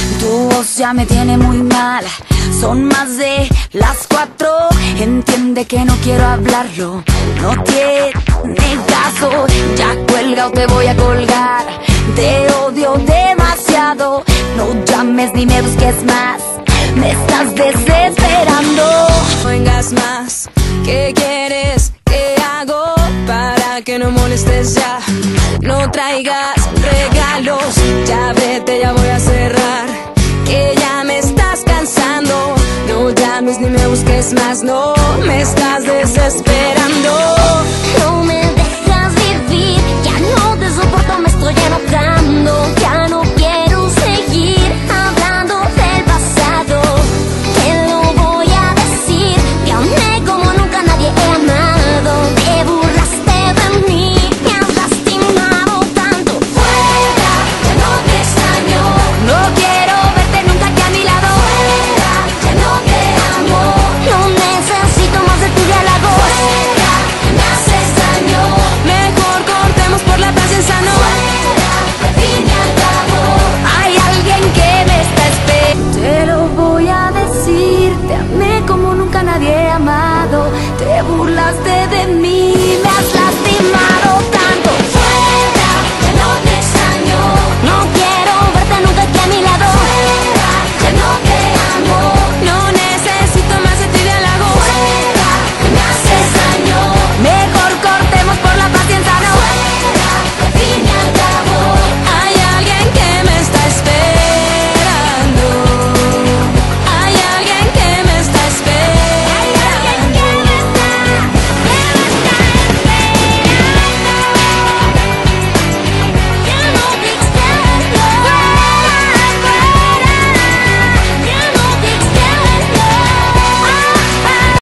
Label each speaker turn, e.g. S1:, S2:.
S1: Tu voz ya me tiene muy mal. Son más de las 4. Entiende que no quiero hablarlo. No tiene caso. Ya cuelga o te voy a colgar. Te odio demasiado. No llames ni me busques más. Me estás desesperando.
S2: No vengas más. ¿Qué quieres? ¿Qué hago para que no molestes ya? No traigas regalos. Ya vete, ya voy a cerrar. Que ya me estás cansando. No llames ni me busques más. No, me estás desesperando.
S3: No me dejas vivir. Ya no te soporto, me estoy enojando.